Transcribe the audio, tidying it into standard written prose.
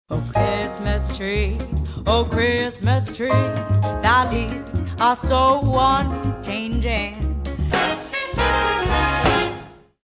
Oh Christmas tree, thy leaves are so unchanging.